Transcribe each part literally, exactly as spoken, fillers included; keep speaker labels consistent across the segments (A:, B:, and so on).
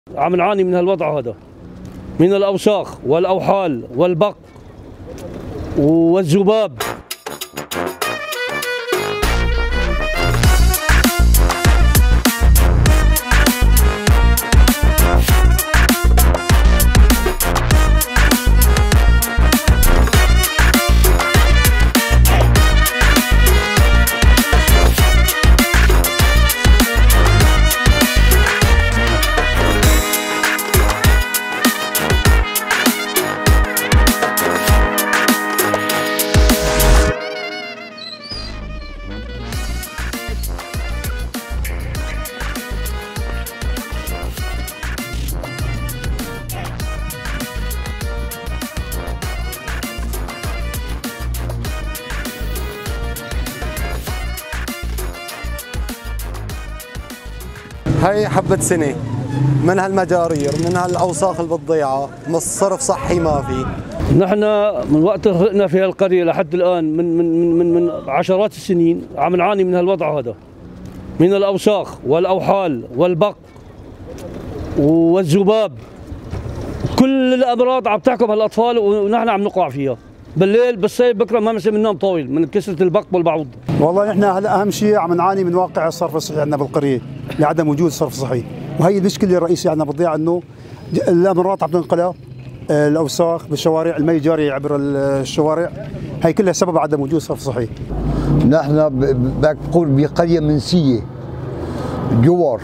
A: عم نعاني من هالوضع هذا، من الأوساخ والأوحال والبق والذباب.
B: هي حبة سنة من هالمجارير، من هالاوساخ اللي بالضيعة، من الصرف صحي ما في.
A: نحن من وقت خلقنا في هالقرية لحد الآن من من من من عشرات السنين عم نعاني من هالوضع هذا، من الأوساخ والأوحال والبق والذباب. كل الأمراض عم تحكم هالأطفال ونحن عم نقع فيها. بالليل بالصيف بكره ما بنصير ننام طويل من كثرة البق والبعوض.
C: والله نحن هلا اهم شيء عم نعاني من واقع الصرف الصحي عندنا بالقريه لعدم وجود صرف صحي، وهي المشكله الرئيسيه عندنا بالضيعه انه الامراض عم تنقلها، الاوساخ بالشوارع، المي جاري عبر الشوارع، هي كلها سبب عدم وجود صرف صحي.
D: نحن بقول بقريه منسيه جوار،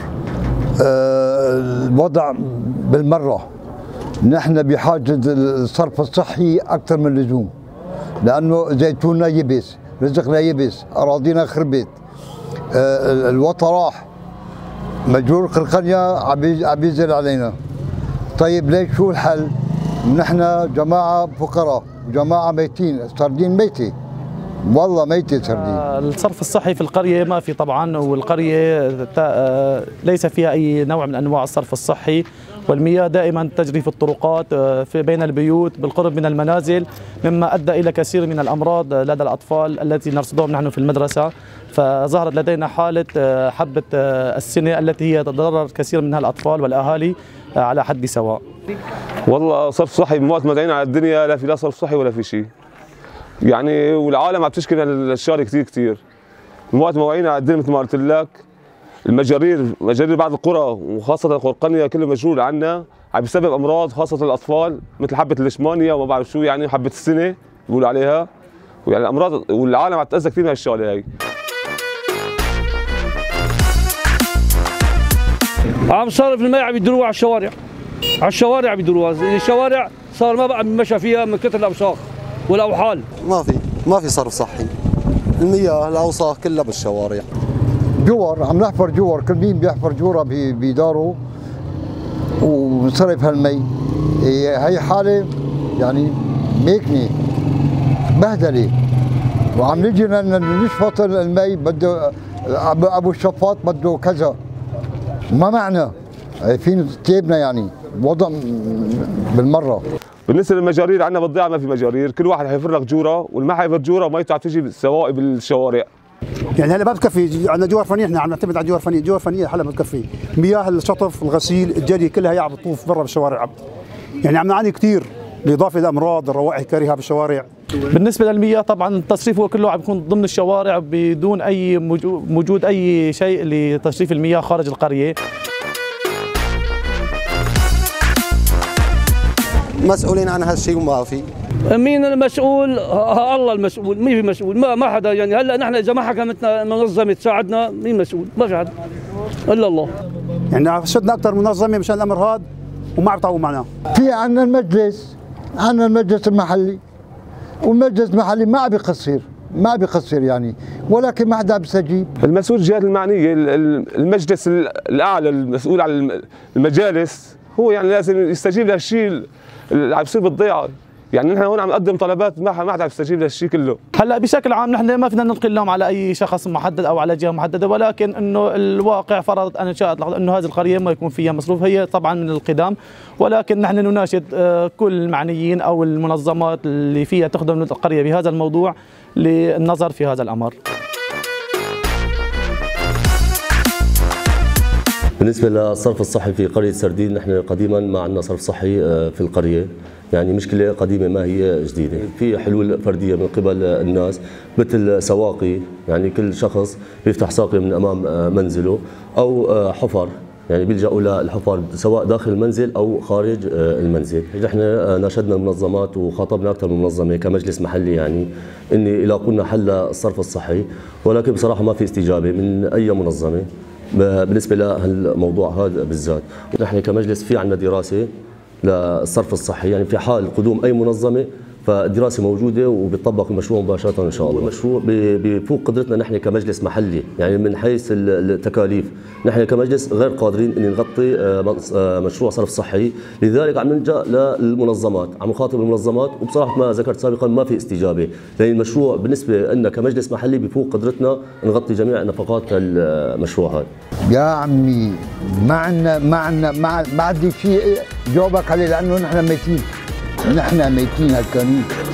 D: أه الوضع بالمره نحن بحاجه الصرف الصحي اكثر من اللزوم، لانه زيتوننا يبس، رزقنا يبس، اراضينا خربت، أه الوطن راح، مجرور قرقنيا عم ينزل علينا. طيب ليش شو الحل؟ نحن جماعه فقراء وجماعه ميتين، السردين ميته، والله ميته سردين.
E: الصرف الصحي في القريه ما في طبعا، والقريه ليس فيها اي نوع من انواع الصرف الصحي، والمياه دائما تجري في الطرقات في بين البيوت بالقرب من المنازل، مما ادى الى كثير من الامراض لدى الاطفال التي نرصدهم نحن في المدرسه. فظهرت لدينا حاله حبه السنه التي هي تضرر كثير منها الاطفال والاهالي على حد سواء.
F: والله صرف صحي من وقت ما دعينا على الدنيا لا في لا صرف صحي ولا في شيء. يعني والعالم عم تشكي من الاشياء كثير كثير. من وقت ما وعينا على الدنيا مثل ما قلت لك، المجارير مجارير بعض القرى وخاصه قرقنيا كله مجرور عنا، عم بيسبب امراض خاصه الاطفال مثل حبه الليشمانيا وما بعرف شو، يعني حبه السنه بيقولوا عليها، ويعني امراض، والعالم عم تتاذى كثير من هالشغله هي.
A: عم صارف المي عم يدروها على الشوارع، على الشوارع عم يدروها، الشوارع صار ما بقى مشى فيها من كثر الاوساخ والاوحال.
B: ما في ما في صرف صحي، المياه الاوساخ كلها بالشوارع.
D: جوار عم نحفر جوار، كل مين بيحفر جوره بداره ونصرف هالمي. هي حاله يعني ميكني بهدله، وعم نجي نشفط المي بده ابو الشفاط بده كذا، ما معنى فين تيبنا، يعني وضع بالمره.
F: بالنسبه للمجارير عندنا بالضيعه ما في مجارير، كل واحد حيفر لك جوره، والما حيفر جوره وميته عم تجي سواقي بالشوارع.
C: يعني هلا ما بكفي، عندنا جوار فنيه، احنا عم نعتمد على جوار فنيه، جوار فنيه هلا ما بكفي، مياه الشطف، الغسيل، الجري كلها هي عم بتطوف برا بالشوارع، يعني عم نعاني كثير بالاضافه للامراض، الروائح الكريهه بالشوارع.
E: بالنسبه للمياه طبعا التصريف هو كله عم يكون ضمن الشوارع بدون اي وجود اي شيء لتصريف المياه خارج القريه.
B: مسؤولين عن هالشيء وما في.
A: مين المسؤول؟ ها الله المسؤول، مين في مسؤول؟ ما ما حدا. يعني هلا نحن اذا ما حكمتنا منظمه تساعدنا، مين مسؤول؟ ما في حدا الا الله.
C: يعني شدنا اكثر منظمه مشان الامر هذا وما عم يطاوعوا معنا.
D: في عندنا المجلس، عندنا المجلس المحلي، والمجلس المحلي ما عم بيقصر، ما عم بيقصر يعني، ولكن ما حدا عم يستجيب.
F: المسؤول الجهات المعنيه، المجلس الاعلى المسؤول عن المجالس هو يعني لازم يستجيب لهالشيء اللي عم يصير بالضيعه. يعني نحن هون عم نقدم طلبات ما ما حدا عم يستجيب لهالشيء كله.
E: هلا بشكل عام نحن ما فينا نلقي اللوم على اي شخص محدد او على جهه محدده، ولكن انه الواقع فرض ان شاءت انه هذه القريه ما يكون فيها مصروف، هي طبعا من القدام، ولكن نحن نناشد كل المعنيين او المنظمات اللي فيها تخدم القريه بهذا الموضوع للنظر في هذا الامر.
G: بالنسبة للصرف الصحي في قرية سردين، نحن قديما ما عندنا صرف صحي في القرية، يعني مشكلة قديمة ما هي جديدة. في حلول فردية من قبل الناس مثل سواقي، يعني كل شخص بيفتح ساقي من أمام منزله، أو حفر، يعني بيلجأوا للحفر سواء داخل المنزل أو خارج المنزل. نحن ناشدنا المنظمات وخاطبنا أكثر من منظمة كمجلس محلي، يعني إني إلى قلنا حل الصرف الصحي، ولكن بصراحة ما في استجابة من أي منظمة بالنسبة للموضوع هذا بالذات. نحن كمجلس في عندنا دراسة للصرف الصحي، يعني في حال قدوم أي منظمة فالدراسة موجودة وبيطبق المشروع مباشرة إن شاء الله. المشروع بفوق قدرتنا نحن كمجلس محلي، يعني من حيث التكاليف نحن كمجلس غير قادرين أن نغطي مشروع صرف صحي، لذلك عم نلجأ للمنظمات، عم نخاطب المنظمات، وبصراحة ما ذكرت سابقا ما في استجابة، لأن المشروع بالنسبة لنا كمجلس محلي بفوق قدرتنا نغطي جميع نفقات المشروع هذا.
D: يا عمي ما عندنا ما عندنا ما عندي شيء جاوبك عليه، لأنه نحن ميتين، نحن ميتين هالكانين.